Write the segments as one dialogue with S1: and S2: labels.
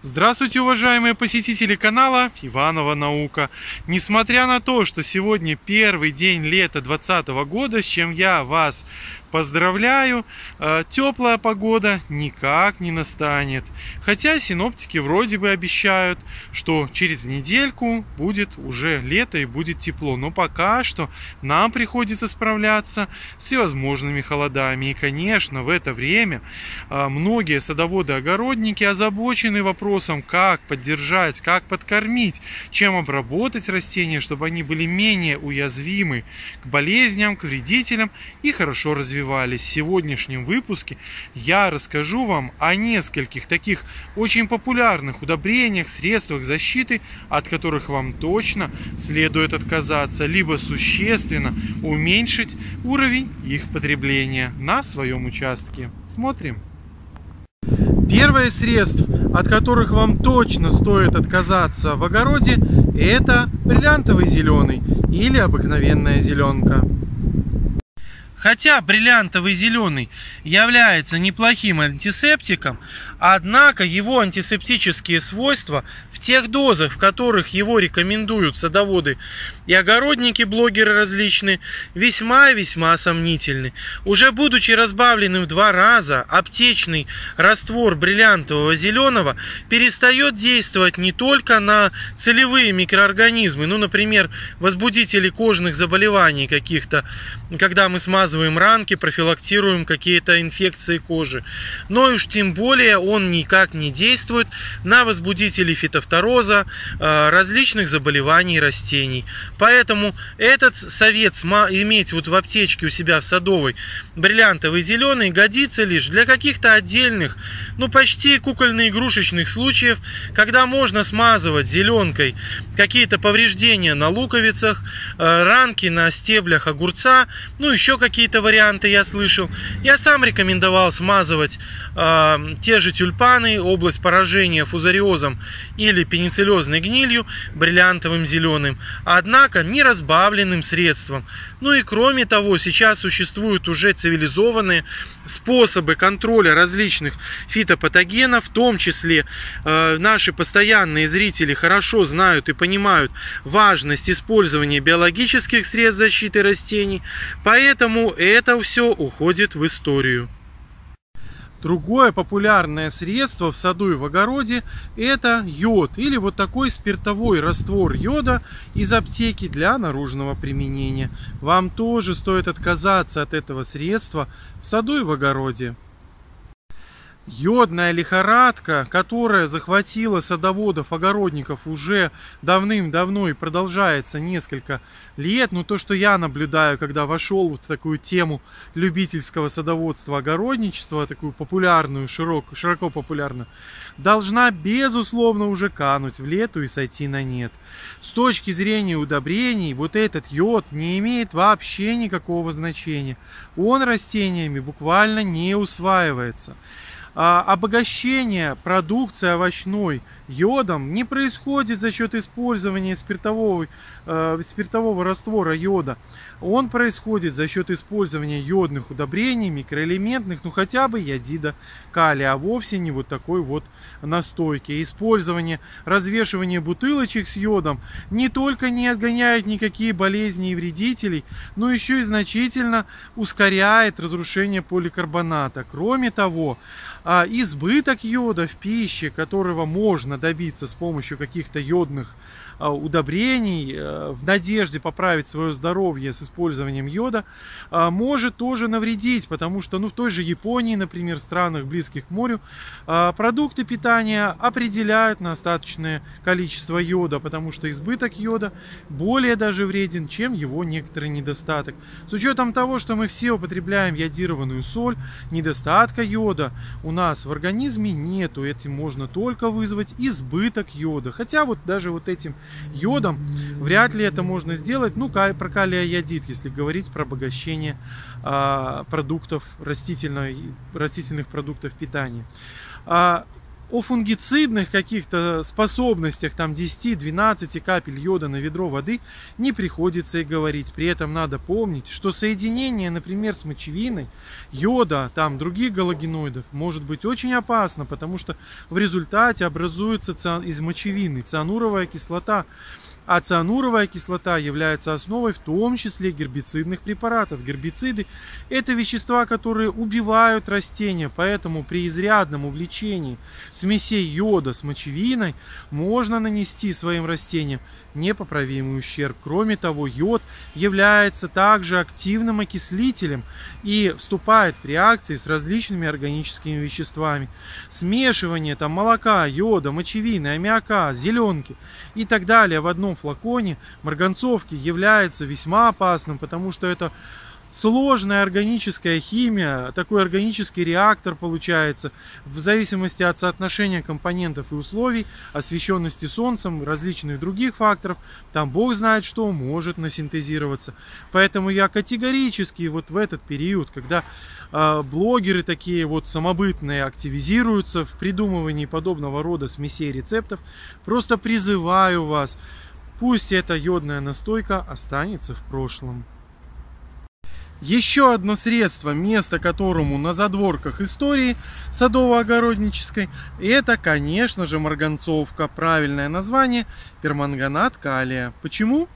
S1: Здравствуйте, уважаемые посетители канала Иванова Наука. Несмотря на то, что сегодня первый день лета 2020 года, с чем я вас поздравляю, теплая погода никак не настанет. Хотя синоптики вроде бы обещают, что через недельку будет уже лето и будет тепло. Но пока что нам приходится справляться с всевозможными холодами. И, конечно, в это время многие садоводы-огородники озабочены вопросом, как поддержать, как подкормить, чем обработать растения, чтобы они были менее уязвимы к болезням, к вредителям и хорошо развивались. В сегодняшнем выпуске я расскажу вам о нескольких таких очень популярных удобрениях, средствах защиты, от которых вам точно следует отказаться, либо существенно уменьшить уровень их потребления на своем участке. Смотрим. Первое средств, от которых вам точно стоит отказаться в огороде, это бриллиантовый зеленый или обыкновенная зеленка. Хотя бриллиантовый зеленый является неплохим антисептиком, однако его антисептические свойства в тех дозах, в которых его рекомендуют садоводы и огородники, блогеры различные, весьма и весьма сомнительны. Уже будучи разбавленным в 2 раза, аптечный раствор бриллиантового зеленого перестает действовать не только на целевые микроорганизмы, ну, например, возбудители кожных заболеваний каких-то, когда мы смазываем ранки, профилактируем какие-то инфекции кожи, но уж тем более он никак не действует на возбудители фитофтороза, различных заболеваний растений. Поэтому этот совет иметь вот в аптечке у себя в садовой бриллиантовый зеленый годится лишь для каких-то отдельных, ну почти кукольно-игрушечных случаев, когда можно смазывать зеленкой какие-то повреждения на луковицах, ранки на стеблях огурца, ну еще какие-то варианты я слышал. Я сам рекомендовал смазывать те же тюльпаны, область поражения фузариозом или пенициллезной гнилью бриллиантовым зеленым, однако не разбавленным средством. Ну и кроме того, сейчас существуют уже цивилизованные способы контроля различных фитопатогенов, в том числе наши постоянные зрители хорошо знают и понимают важность использования биологических средств защиты растений, поэтому это все уходит в историю. Другое популярное средство в саду и в огороде — это йод или вот такой спиртовой раствор йода из аптеки для наружного применения. Вам тоже стоит отказаться от этого средства в саду и в огороде. Йодная лихорадка, которая захватила садоводов, огородников уже давным-давно и продолжается несколько лет, но то, что я наблюдаю, когда вошел в такую тему любительского садоводства, огородничества, такую популярную, широко популярную, должна безусловно уже кануть в лету и сойти на нет. С точки зрения удобрений, вот этот йод не имеет вообще никакого значения. Он растениями буквально не усваивается. Обогащение продукции овощной йодом не происходит за счет использования спиртового раствора йода. Он происходит за счет использования йодных удобрений, микроэлементных, ну хотя бы йодида калия, а вовсе не вот такой вот настойки. Использование, развешивание бутылочек с йодом не только не отгоняет никакие болезни и вредителей, но еще и значительно ускоряет разрушение поликарбоната. Кроме того, избыток йода в пище, которого можно добиться с помощью каких-то йодных удобрений в надежде поправить свое здоровье с использованием йода, может тоже навредить, потому что в той же Японии, например, в странах близких к морю, продукты питания определяют на остаточное количество йода, потому что избыток йода более даже вреден, чем его некоторый недостаток. С учетом того, что мы все употребляем йодированную соль, недостатка йода у нас в организме нету, этим можно только вызвать избыток йода. Хотя вот даже вот этим йодом вряд ли это можно сделать, про калий-йодид, если говорить про обогащение продуктов растительных продуктов питания. О фунгицидных каких-то способностях, там 10-12 капель йода на ведро воды, не приходится и говорить. При этом надо помнить, что соединение, например, с мочевиной, йода, там других галогеноидов может быть очень опасно, потому что в результате образуется из мочевины циануровая кислота. А циануровая кислота является основой в том числе гербицидных препаратов. Гербициды – это вещества, которые убивают растения, поэтому при изрядном увлечении смесей йода с мочевиной можно нанести своим растениям непоправимый ущерб. Кроме того, йод является также активным окислителем и вступает в реакции с различными органическими веществами. Смешивание там молока, йода, мочевины, аммиака, зеленки и так далее в одном флаконе марганцовки является весьма опасным, потому что это сложная органическая химия, такой органический реактор получается в зависимости от соотношения компонентов и условий, освещенности солнцем, различных других факторов, там бог знает что может насинтезироваться. Поэтому я категорически вот в этот период, когда блогеры такие вот самобытные активизируются в придумывании подобного рода смесей рецептов, просто призываю вас, пусть эта йодная настойка останется в прошлом. Еще одно средство, место которому на задворках истории садово-огороднической, это, конечно же, марганцовка. Правильное название – перманганат калия. Почему?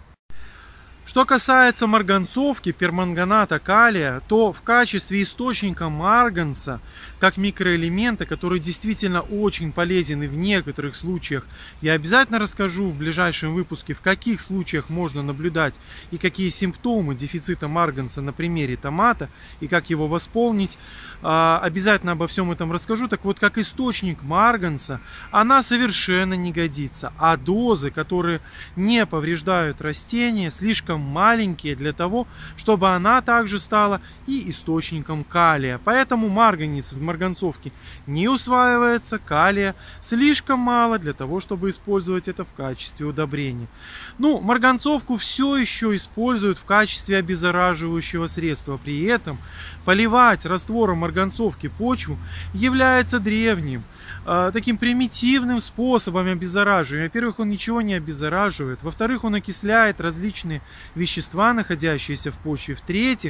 S1: Что касается марганцовки, перманганата калия, то в качестве источника марганца, как микроэлемента, который действительно очень полезен и в некоторых случаях, я обязательно расскажу в ближайшем выпуске, в каких случаях можно наблюдать и какие симптомы дефицита марганца на примере томата и как его восполнить. Обязательно обо всем этом расскажу. Так вот, как источник марганца, она совершенно не годится, а дозы, которые не повреждают растения, слишком маленькие для того, чтобы она также стала и источником калия. Поэтому марганец в марганцовке не усваивается, калия слишком мало для того, чтобы использовать это в качестве удобрения. Ну, марганцовку все еще используют в качестве обеззараживающего средства. При этом поливать раствором марганцовки почву является древним, таким примитивным способом обеззараживания. Во-первых, он ничего не обеззараживает. Во-вторых, он окисляет различные вещества, находящиеся в почве. В-третьих,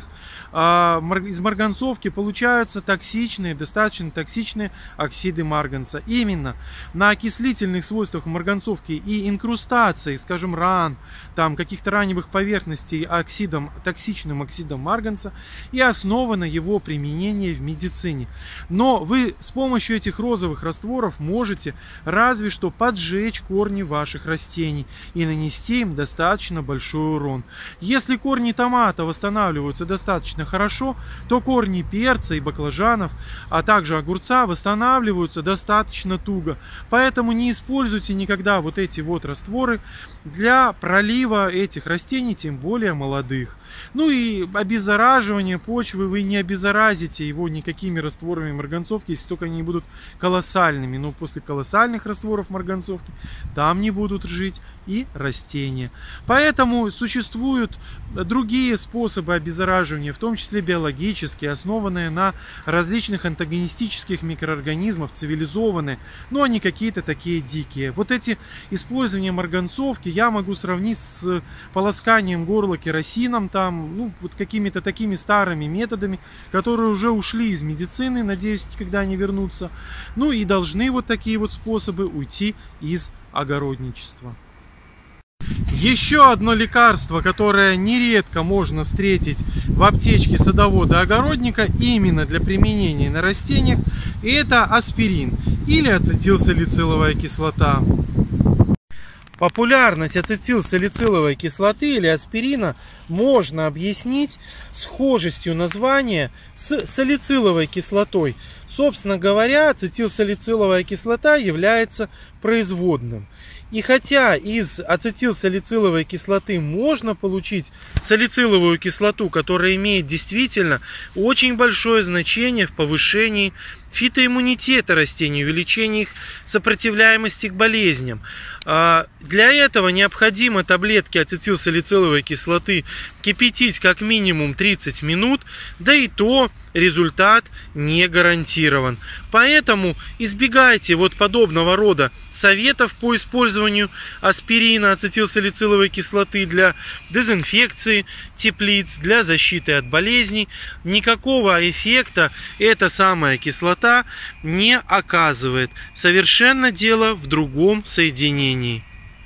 S1: из марганцовки получаются токсичные, достаточно токсичные оксиды марганца. Именно на окислительных свойствах марганцовки и инкрустации, скажем, ран, там каких-то раневых поверхностей токсичным оксидом марганца и основано его применение в медицине. Но вы с помощью этих розовых растворов можете разве что поджечь корни ваших растений и нанести им достаточно большой урон. Если корни томата восстанавливаются достаточно хорошо, то корни перца и баклажанов, а также огурца восстанавливаются достаточно туго. Поэтому не используйте никогда вот эти вот растворы для пролива этих растений, тем более молодых. Ну и обеззараживание почвы вы не обеззаразите его никакими растворами марганцовки, если только они будут колоссальными. Но после колоссальных растворов марганцовки там не будут жить и растения. Поэтому существуют другие способы обеззараживания, в том числе биологические, основанные на различных антагонистических микроорганизмов, цивилизованные, но они какие-то такие дикие. Вот эти использования марганцовки я могу сравнить с полосканием горла керосином, там, ну, вот какими-то такими старыми методами, которые уже ушли из медицины, надеюсь, когда они вернутся. Ну и должны вот такие вот способы уйти из огородничества. Еще одно лекарство, которое нередко можно встретить в аптечке садовода-огородника именно для применения на растениях, это аспирин или ацетилсалициловая кислота. Популярность ацетилсалициловой кислоты или аспирина можно объяснить схожестью названия с салициловой кислотой. Собственно говоря, ацетилсалициловая кислота является производным. И хотя из ацетилсалициловой кислоты можно получить салициловую кислоту, которая имеет действительно очень большое значение в повышении фитоиммунитета растений, увеличение их сопротивляемости к болезням. Для этого необходимо таблетки ацетилсалициловой кислоты кипятить как минимум 30 минут, да и то результат не гарантирован. Поэтому избегайте вот подобного рода советов по использованию аспирина, ацетилсалициловой кислоты для дезинфекции теплиц, для защиты от болезней. Никакого эффекта эта самая кислота не оказывает. Совершенно дело в другом соединении.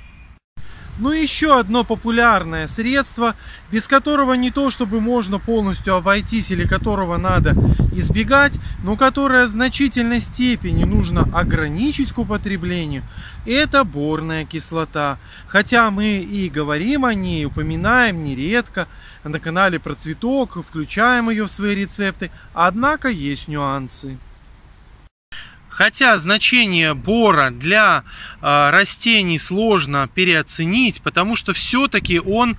S1: Ну и еще одно популярное средство, без которого не то чтобы можно полностью обойтись или которого надо избегать, но которое в значительной степени нужно ограничить к употреблению, это борная кислота. Хотя мы и говорим о ней, упоминаем нередко на канале Про Цветок, включаем ее в свои рецепты, однако есть нюансы. Хотя значение бора для растений сложно переоценить, потому что все-таки он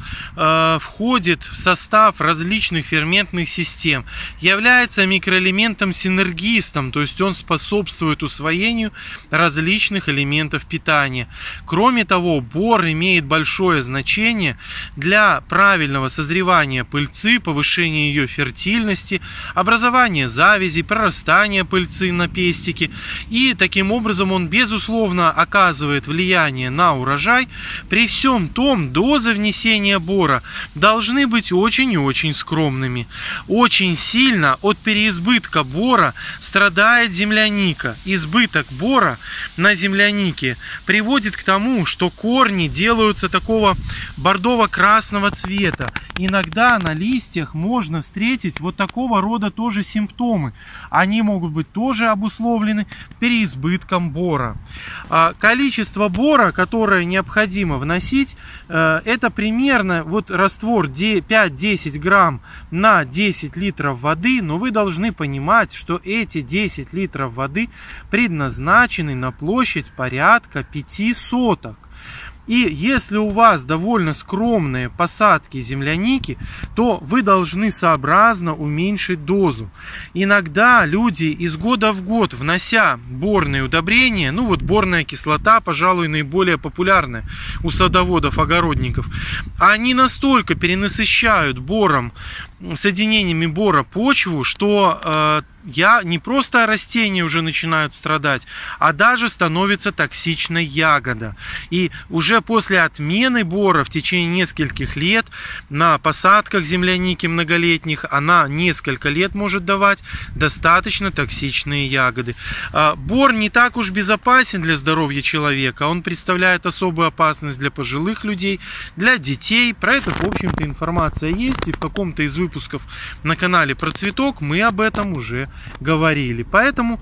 S1: входит в состав различных ферментных систем, является микроэлементом-синергистом, то есть он способствует усвоению различных элементов питания. Кроме того, бор имеет большое значение для правильного созревания пыльцы, повышения ее фертильности, образования завязи, прорастания пыльцы на пестике. И таким образом он безусловно оказывает влияние на урожай. При всем том, дозы внесения бора должны быть очень и очень скромными. Очень сильно от переизбытка бора страдает земляника. Избыток бора на землянике приводит к тому, что корни делаются такого бордово-красного цвета. Иногда на листьях можно встретить вот такого рода тоже симптомы. Они могут быть тоже обусловлены переизбытком бора. Количество бора, которое необходимо вносить, это примерно вот раствор 5-10 грамм на 10 литров воды, но вы должны понимать, что эти 10 литров воды предназначены на площадь порядка 5 соток. И если у вас довольно скромные посадки земляники, то вы должны сообразно уменьшить дозу. Иногда люди из года в год, внося борные удобрения, ну вот борная кислота, пожалуй, наиболее популярная у садоводов-огородников, они настолько перенасыщают бором, соединениями бора почву, что не просто растения уже начинают страдать, а даже становится токсичной ягода. И уже после отмены бора в течение нескольких лет на посадках земляники многолетних она несколько лет может давать достаточно токсичные ягоды. Бор не так уж безопасен для здоровья человека. Он представляет особую опасность для пожилых людей, для детей. Про это, в общем-то, информация есть. И в каком-то из выпусков на канале Про Цветок мы об этом уже говорили. Поэтому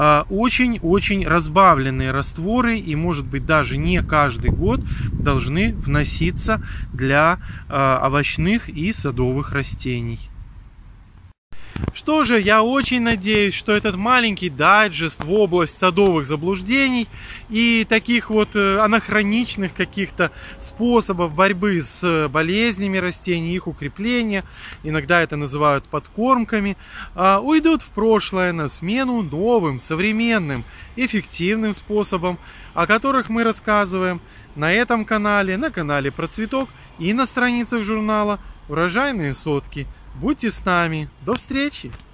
S1: очень-очень разбавленные растворы, и может быть даже не каждый год, должны вноситься для овощных и садовых растений. Что же, я очень надеюсь, что этот маленький дайджест в область садовых заблуждений и таких вот анахроничных каких-то способов борьбы с болезнями растений, их укрепления, иногда это называют подкормками, уйдут в прошлое на смену новым, современным, эффективным способам, о которых мы рассказываем на этом канале, на канале Про Цветок и на страницах журнала «Урожайные сотки». Будьте с нами. До встречи!